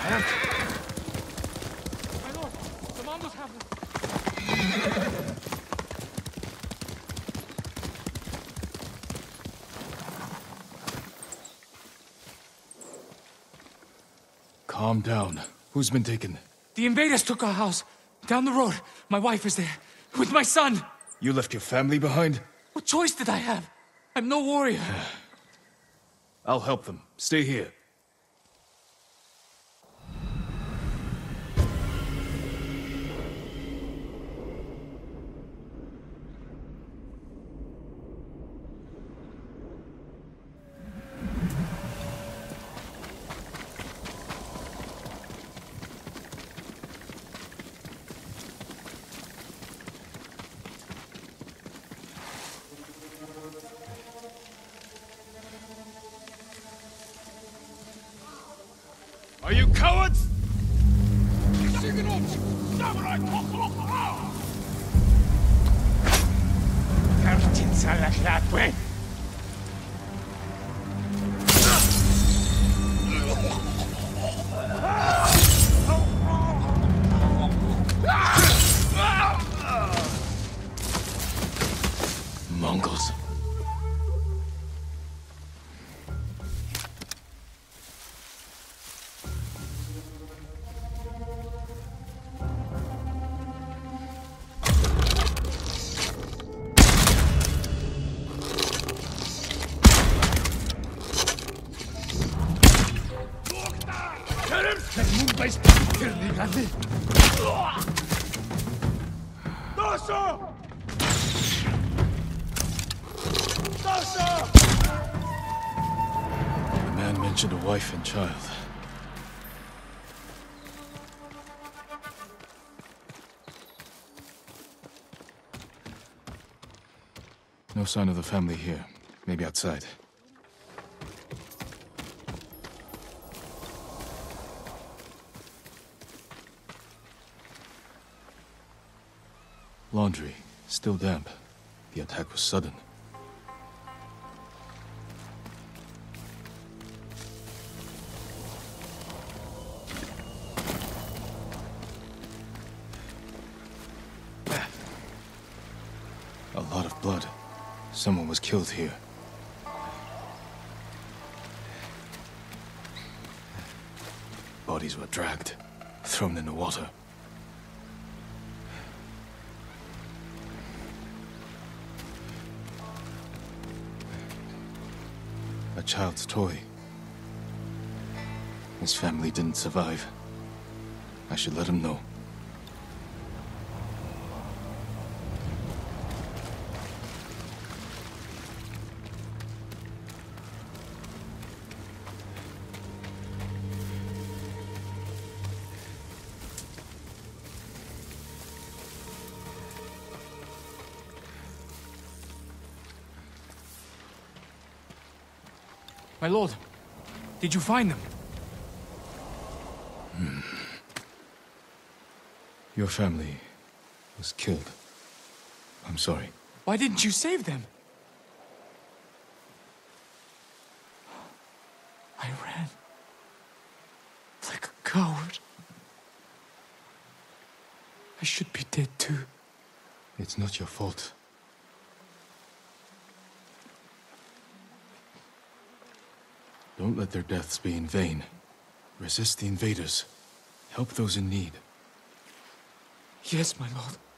My lord, the Mongols have them. Calm down. Who's been taken? The invaders took our house. Down the road, my wife is there. With my son. You left your family behind? What choice did I have? I'm no warrior. I'll help them. Stay here. Are you cowards? Mongols. The man mentioned a wife and child. No sign of the family here. Maybe outside. Laundry. Still damp. The attack was sudden. A lot of blood. Someone was killed here. Bodies were dragged, thrown in the water. A child's toy. His family didn't survive. I should let him know. My lord, did you find them? Your family was killed. I'm sorry. Why didn't you save them? I ran. Like a coward. I should be dead too. It's not your fault. Don't let their deaths be in vain. Resist the invaders. Help those in need. Yes, my lord.